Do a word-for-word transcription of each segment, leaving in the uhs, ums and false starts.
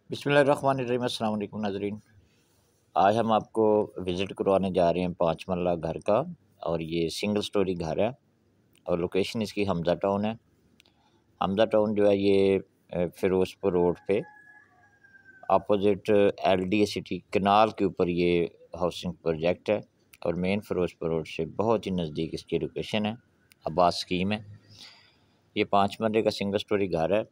बिस्मिल्लाहिर्रहमानिर्रहीम। अस्सलाम वालेकुम नाज़रीन। आज हम आपको विज़िट करवाने जा रहे हैं पाँच मरला घर का, और ये सिंगल स्टोरी घर है और लोकेशन इसकी हमज़ा टाउन है। हमज़ा टाउन जो है ये फ़िरोज़पुर रोड पे अपोज़िट एलडीए सिटी कनाल के ऊपर ये हाउसिंग प्रोजेक्ट है और मेन फ़िरोज़पुर रोड से बहुत ही नज़दीक इसकी लोकेशन है। आबाद स्कीम है। ये पाँच मरले का सिंगल स्टोरी घर है।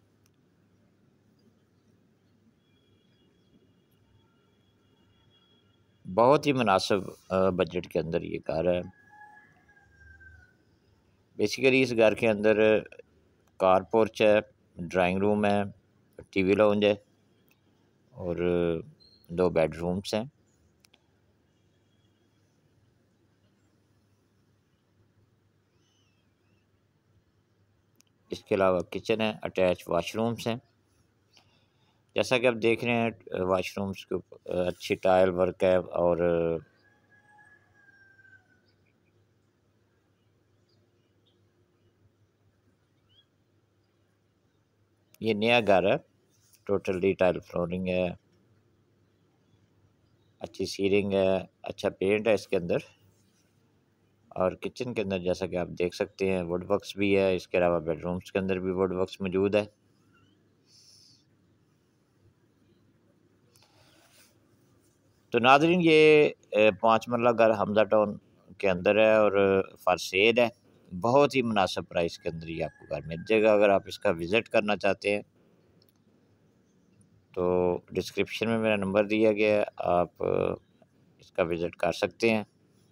बहुत ही मुनासिब बजट के अंदर ये घर है। बेसिकली इस घर के अंदर कार पोर्च है, ड्राइंग रूम है, टीवी लाउंज है और दो बेडरूम्स हैं। इसके अलावा किचन है, अटैच वाशरूम्स हैं। जैसा कि आप देख रहे हैं वाशरूम्स के ऊपर अच्छी टाइल वर्क है और ये नया घर है। टोटली टाइल फ्लोरिंग है, अच्छी सीलिंग है, अच्छा पेंट है इसके अंदर। और किचन के अंदर जैसा कि आप देख सकते हैं वुड वर्क्स भी है। इसके अलावा बेडरूम्स के अंदर भी वुड वर्क्स मौजूद है। तो नाज़रीन ये पाँच मरला घर हमज़ा टाउन के अंदर है और फॉर सेल है। बहुत ही मुनासिब प्राइस के अंदर ये आपको घर मिल जाएगा। अगर आप इसका विज़िट करना चाहते हैं तो डिस्क्रिप्शन में मेरा नंबर दिया गया है, आप इसका विज़िट कर सकते हैं।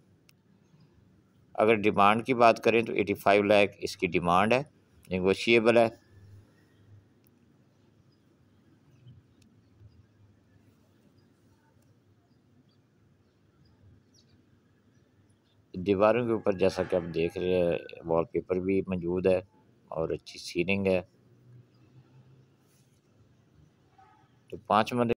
अगर डिमांड की बात करें तो पचासी लाख इसकी डिमांड है, नेगोशिएबल है। दीवारों के ऊपर जैसा कि आप देख रहे हैं वॉलपेपर भी मौजूद है और अच्छी सीलिंग है। तो पाँच मरले